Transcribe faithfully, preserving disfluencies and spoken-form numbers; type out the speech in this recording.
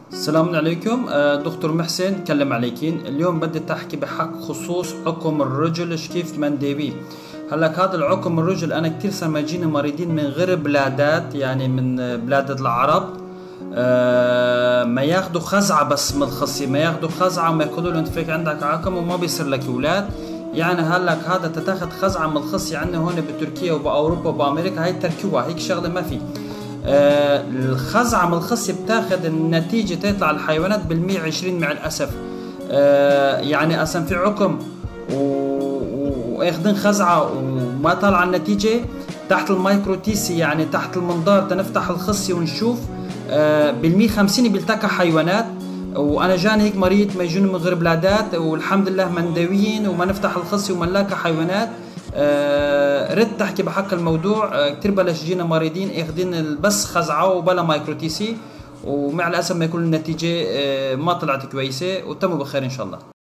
السلام عليكم. آه، دكتور محسن كلم عليكين. اليوم بدي تحكي بحق خصوص عقم الرجل كيف منداويه. هلك هذا العقم الرجل انا كتير سما يجيني مريضين من غير بلادات، يعني من بلاد العرب، آه ما ياخدوا خزعه بس من الخصيه، ما ياخدوا خزعه وما يقولوا له انت فيك عندك عقم وما بيصير لك اولاد. يعني هلك هذا تتاخد خزعه من الخصيه عندنا هون بتركيا وباوروبا وبامريكا، هاي تركوها هيك شغله ما في. آه الخزعة من الخصية بتاخد النتيجة تطلع الحيوانات بالمية وعشرين مع الأسف. آه يعني أصلا في عقم وياخدين خزعة وما طالعة النتيجة تحت المايكروتيسي، يعني تحت المنظار تنفتح الخصية ونشوف آه بالمية خمسين بيلتقى حيوانات. وانا جاني هيك مريض ما يجون من غير بلادات والحمد لله منداويين وما نفتح الخصية وما نلاقي حيوانات. آه رد تحكي بحق الموضوع. آه كتير بلش جينا مريضين اخذين بس خزعه وبلا مايكروتيسي، ومع الاسف ما يكون النتيجه آه ما طلعت كويسه، وتموا بخير ان شاء الله.